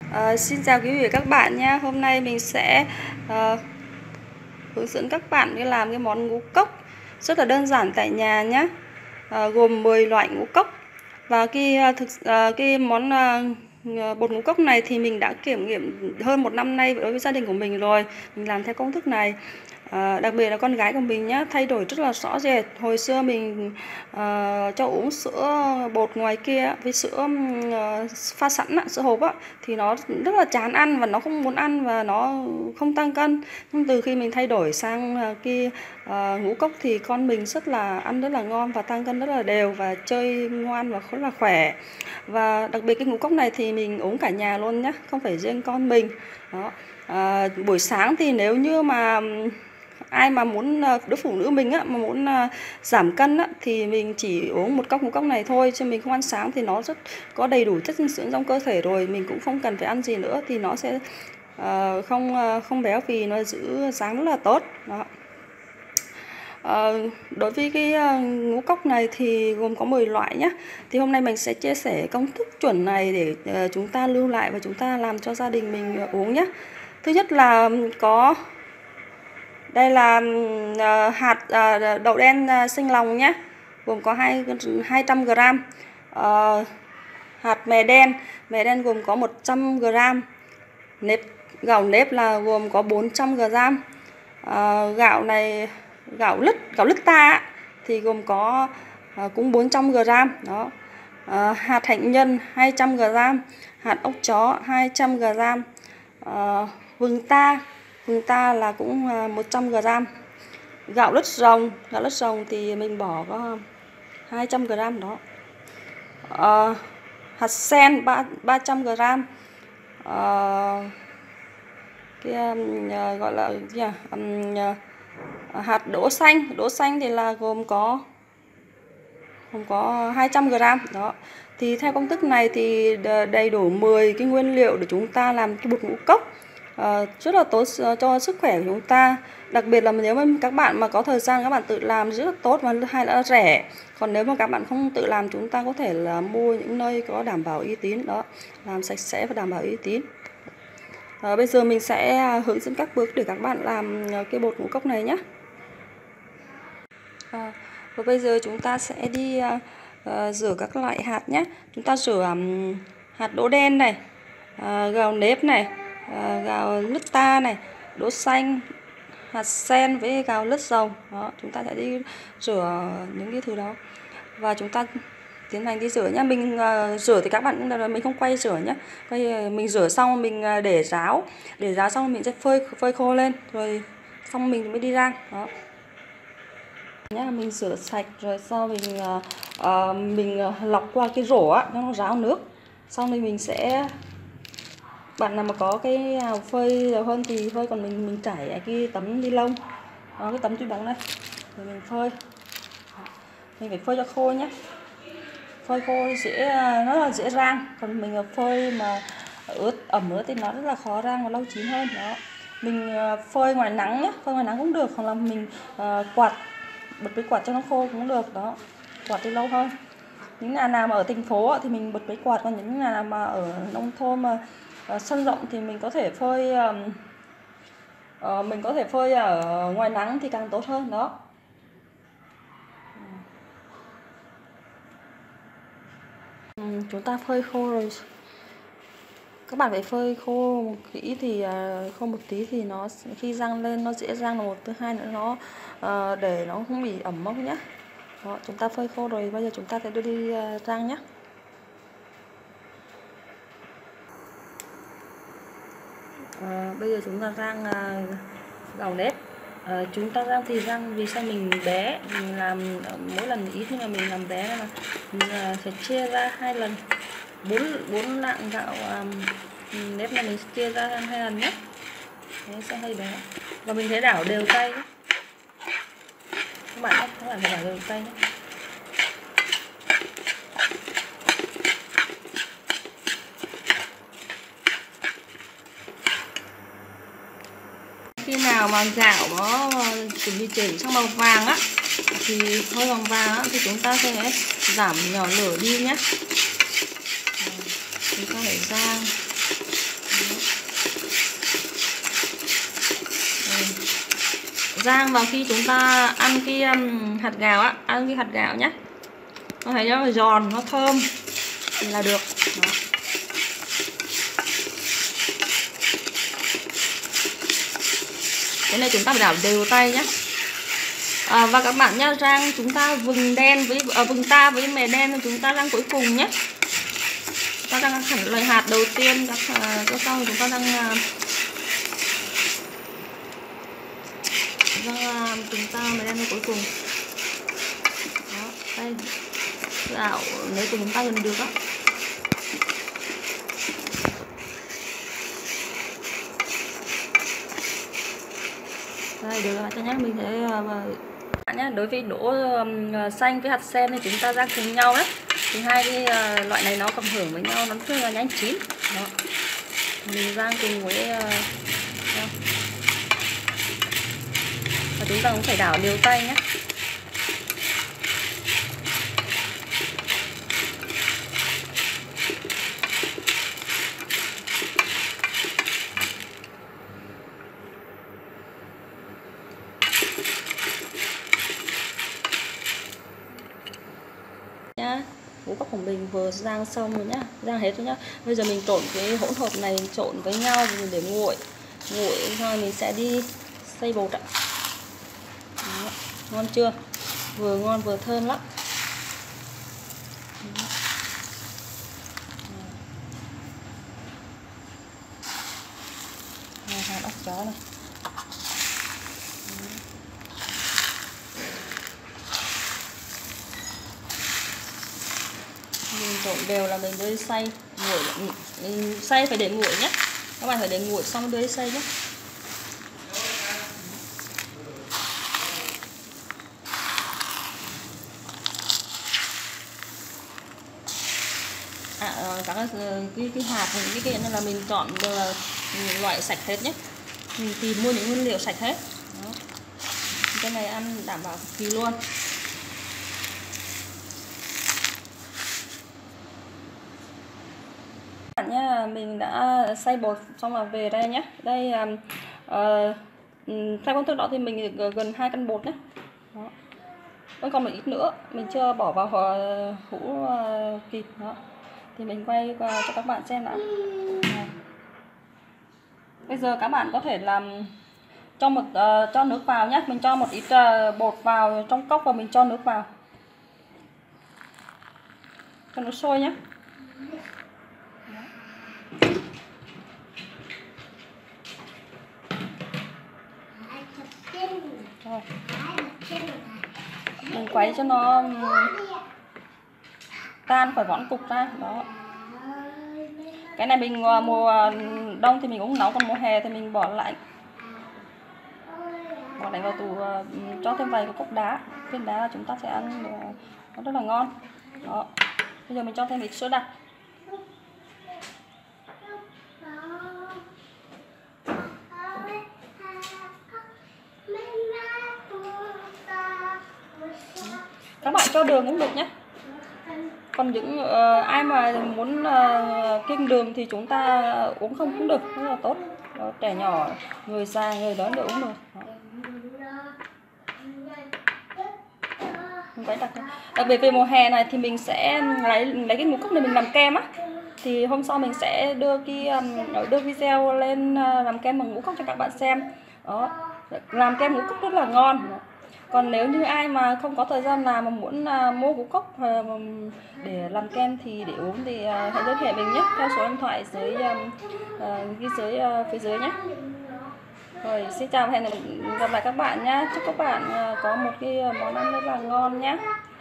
Xin chào quý vị và các bạn nha. Hôm nay mình sẽ hướng dẫn các bạn cái làm cái món ngũ cốc rất là đơn giản tại nhà nhé. Gồm 10 loại ngũ cốc. Và cái món bột ngũ cốc này thì mình đã kiểm nghiệm hơn 1 năm nay đối với gia đình của mình rồi. Mình làm theo công thức này. Đặc biệt là con gái của mình nhá, thay đổi rất là rõ rệt. Hồi xưa mình cho uống sữa bột ngoài kia với sữa pha sẵn sữa hộp thì nó rất là chán ăn và nó không muốn ăn và nó không tăng cân. Nhưng từ khi mình thay đổi sang ngũ cốc thì con mình ăn rất là ngon và tăng cân rất là đều và chơi ngoan và rất là khỏe. Và đặc biệt cái ngũ cốc này thì mình uống cả nhà luôn nhé, không phải riêng con mình. Đó. Buổi sáng thì nếu như mà ai mà muốn đứa phụ nữ mình mà muốn giảm cân thì mình chỉ uống một cốc ngũ cốc này thôi, chứ mình không ăn sáng thì nó rất có đầy đủ chất dinh dưỡng trong cơ thể rồi, mình cũng không cần phải ăn gì nữa thì nó sẽ không béo phì, nó giữ dáng rất là tốt. Đó. Đối với cái ngũ cốc này thì gồm có 10 loại nhé. Thì hôm nay mình sẽ chia sẻ công thức chuẩn này để chúng ta lưu lại và chúng ta làm cho gia đình mình uống nhé. Thứ nhất là đây là hạt đậu đen xanh lòng nhé, gồm có 200 g. Hạt mè đen gồm có 100 g. Gạo nếp là gồm có 400 g. Gạo lứt ta thì gồm có cũng 400 g. Đó. Hạt hạnh nhân 200 g, hạt ốc chó 200 g, vừng ta là cũng 100 g. Gạo lứt rồng thì mình bỏ có 200 g đó. Hạt sen 300 g. Gọi là gì hạt đỗ xanh thì là gồm có 200 g đó. Thì theo công thức này thì đầy đủ 10 cái nguyên liệu để chúng ta làm cái bột ngũ cốc rất là tốt cho sức khỏe của chúng ta. Đặc biệt là nếu mà các bạn mà có thời gian các bạn tự làm rất là tốt và hay là rẻ. Còn nếu mà các bạn không tự làm, chúng ta có thể là mua những nơi có đảm bảo uy tín đó, làm sạch sẽ và đảm bảo uy tín. Bây giờ mình sẽ hướng dẫn các bước để các bạn làm cái bột ngũ cốc này nhé. Và bây giờ chúng ta sẽ đi rửa các loại hạt nhé. Chúng ta rửa hạt đỗ đen này, gạo nếp này, gạo lứt ta này, đỗ xanh, hạt sen với gạo lứt rồng. Đó, chúng ta sẽ đi rửa những cái thứ đó và chúng ta tiến hành đi rửa nhá. Mình rửa thì các bạn cũng là mình không quay rửa nhé. Mình rửa xong mình để ráo xong mình sẽ phơi khô lên rồi xong mình mới đi rang. Đó nhá, mình rửa sạch rồi sau mình lọc qua cái rổ cho nó ráo nước, xong thì mình sẽ, bạn nào mà có cái phơi nhiều hơn thì phơi, còn mình trải cái tấm ni lông đó, cái tấm túi bóng này rồi mình phơi. Mình phải phơi cho khô nhé, phơi khô nó là dễ rang, còn mình phơi mà ẩm ướt thì nó rất là khó rang và lâu chín hơn. Đó, mình phơi ngoài nắng nhé, phơi ngoài nắng cũng được, hoặc là mình bật cái quạt cho nó khô cũng được. Đó, quạt đi lâu hơn. Những nhà nào mà ở thành phố thì mình bật cái quạt, còn những nhà nào mà ở nông thôn mà sân rộng thì mình có thể phơi ở ngoài nắng thì càng tốt hơn. Đó, chúng ta phơi khô rồi, các bạn phải phơi khô một kỹ thì khô một tí thì nó khi rang lên nó dễ rang. Một thứ hai nữa nó để nó không bị ẩm mốc nhé. Đó, chúng ta phơi khô rồi bây giờ chúng ta sẽ đưa đi rang nhé. Bây giờ chúng ta rang gạo nếp. Chúng ta rang thì rang vì sao mình bé, mình làm mỗi lần ít nhưng mà mình làm bé nên là mình sẽ chia ra 2 lần. 4 lạng gạo nếp này mình chia ra 2 lần nhé. Đấy, sẽ hơi bé và mình sẽ đảo đều tay nhé. Các bạn phải đảo đều tay nhé. Khi nào mà gạo nó chuẩn bị chuyển sang màu vàng thì hơi vàng thì chúng ta sẽ giảm nhỏ lửa đi nhé. Chúng ta phải rang rang vào khi chúng ta ăn cái hạt gạo á, ăn cái hạt gạo nhé, nó thấy nó giòn, nó thơm thì là được. Đó. Cái này chúng ta phải đảo đều tay nhé. Và các bạn nhá, rang chúng ta vừng đen với vừng ta với mè đen chúng ta rang cuối cùng nhé. Chúng ta rang hẳn lời hạt đầu tiên, cho xong chúng ta rang chúng ta mè đen cuối cùng. Đó, đây gạo nếu chúng ta gần được đó. Đây được rồi, cho nhé, mình sẽ nhé. Đối với đỗ xanh với hạt sen thì chúng ta rang cùng nhau đấy, thì hai cái loại này nó cộng hưởng với nhau, nó rất là nhanh chín. Đó. Mình rang cùng với và chúng ta cũng phải đảo đều tay nhé. Ngũ cốc của mình vừa rang xong rồi nhá, rang hết rồi nhá. Bây giờ mình trộn cái hỗn hợp này trộn với nhau để nguội rồi mình sẽ đi xay bột ạ. Đó, ngon chưa? Vừa ngon vừa thơm lắm. Hạt óc chó này. Mình trộn đều là mình đưa đi xay nguội, mình xay phải để nguội nhé, các bạn phải để nguội xong đưa đi xay nhé. Các cái hạt những cái này là mình chọn loại sạch hết nhé, mình tìm mua những nguyên liệu sạch hết. Đó. Cái này ăn đảm bảo cực kỳ luôn. Nhá, mình đã xay bột xong là về đây nhé. Đây theo công thức đó thì mình gần 2 cân bột nhé. Đó. Vẫn còn một ít nữa mình chưa bỏ vào hũ kịp. Đó thì mình quay cho các bạn xem đã. Bây giờ các bạn có thể làm cho nước vào nhé. Mình cho một ít bột vào trong cốc và mình cho nước vào cho nó sôi nhé. Rồi. Mình quấy cho nó tan khỏi vón cục ra. Đó. Cái này mình mùa đông thì mình cũng nấu, còn mùa hè thì mình bỏ lạnh vào tủ, cho thêm vài cái cốc đá. Viên đá chúng ta sẽ ăn nó rất là ngon. Đó. Bây giờ mình cho thêm ít sữa đặc. Các bạn cho đường cũng được nhé. Còn những ai mà muốn kiêng đường thì chúng ta uống không cũng được, rất là tốt. Đó, trẻ nhỏ, người già, người lớn đều uống được. Đặc biệt về mùa hè này thì mình sẽ lấy cái ngũ cốc này mình làm kem á. Thì hôm sau mình sẽ đưa video lên làm kem bằng ngũ cốc cho các bạn xem. Đó, làm kem ngũ cốc rất là ngon. Còn nếu như ai mà không có thời gian nào mà muốn mua ngũ cốc để làm kem thì để uống thì hãy liên hệ mình nhé, theo số điện thoại ghi dưới phía dưới nhé. Rồi, xin chào và hẹn gặp lại các bạn nhé. Chúc các bạn có một cái món ăn rất là ngon nhé.